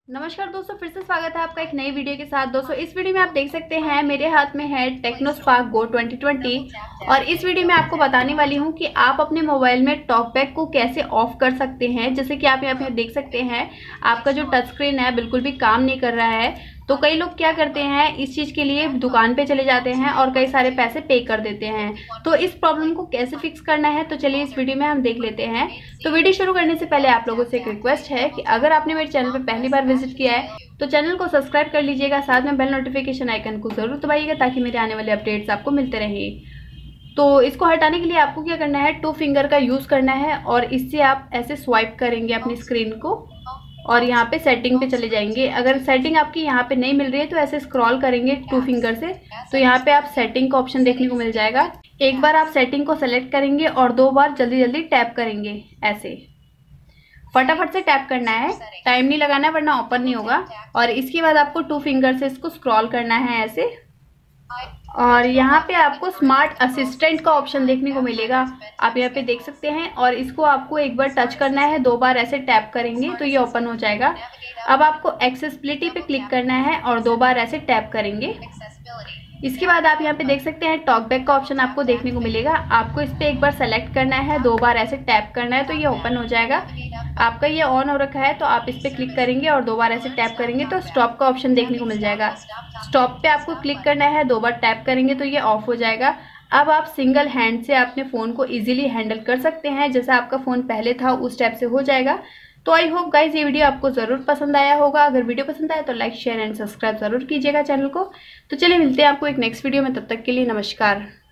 नमस्कार दोस्तों, फिर से स्वागत है आपका एक नई वीडियो के साथ। दोस्तों इस वीडियो में आप देख सकते हैं मेरे हाथ में है टेक्नो स्पार्क गो 2020 और इस वीडियो में आपको बताने वाली हूं कि आप अपने मोबाइल में टॉकबैक को कैसे ऑफ कर सकते हैं। जैसे कि आप यहाँ पे देख सकते हैं आपका जो टच स्क्रीन है बिल्कुल भी काम नहीं कर रहा है। तो कई लोग क्या करते हैं, इस चीज़ के लिए दुकान पे चले जाते हैं और कई सारे पैसे पे कर देते हैं। तो इस प्रॉब्लम को कैसे फिक्स करना है तो चलिए इस वीडियो में हम देख लेते हैं। तो वीडियो शुरू करने से पहले आप लोगों से एक रिक्वेस्ट है कि अगर आपने मेरे चैनल पर पहली बार विजिट किया है तो चैनल को सब्सक्राइब कर लीजिएगा, साथ में बेल नोटिफिकेशन आइकन को जरूर दबाइएगा ताकि मेरे आने वाले अपडेट्स आपको मिलते रहें। तो इसको हटाने के लिए आपको क्या करना है, 2 फिंगर का यूज़ करना है और इससे आप ऐसे स्वाइप करेंगे अपनी स्क्रीन को और यहाँ पे सेटिंग पे चले जाएंगे। अगर सेटिंग आपकी यहाँ पे नहीं मिल रही है तो ऐसे स्क्रॉल करेंगे 2 फिंगर से, तो यहाँ पे आप सेटिंग का ऑप्शन देखने को मिल जाएगा। एक बार आप सेटिंग को सेलेक्ट करेंगे और 2 बार जल्दी जल्दी टैप करेंगे। ऐसे फटाफट से टैप करना है, टाइम नहीं लगाना है वरना ओपन नहीं होगा। और इसके बाद आपको 2 फिंगर से इसको स्क्रॉल करना है ऐसे, और यहाँ पे आपको स्मार्ट असिस्टेंट का ऑप्शन देखने को मिलेगा, आप यहाँ पे देख सकते हैं। और इसको आपको एक बार टच करना है, 2 बार ऐसे टैप करेंगे तो ये ओपन हो जाएगा। अब आपको एक्सेसिबिलिटी पे क्लिक करना है और 2 बार ऐसे टैप करेंगे। इसके बाद आप यहाँ पे देख सकते हैं टॉकबैक का ऑप्शन आपको देखने को मिलेगा। आपको इस पे एक बार सेलेक्ट करना है, 2 बार ऐसे टैप करना है तो ये ओपन हो जाएगा। आपका ये ऑन हो रखा है तो आप इस पे क्लिक करेंगे और 2 बार ऐसे टैप करेंगे तो स्टॉप का ऑप्शन देखने को मिल जाएगा। स्टॉप पे आपको क्लिक करना है, 2 बार टैप करेंगे तो ये ऑफ हो जाएगा। अब आप सिंगल हैंड से अपने फ़ोन को इजीली हैंडल कर सकते हैं, जैसा आपका फ़ोन पहले था उस टाइप से हो जाएगा। तो आई होप गाइज ये वीडियो आपको ज़रूर पसंद आया होगा। अगर वीडियो पसंद आया तो लाइक शेयर एंड सब्सक्राइब ज़रूर कीजिएगा चैनल को। तो चलिए मिलते हैं आपको एक नेक्स्ट वीडियो में, तब तक के लिए नमस्कार।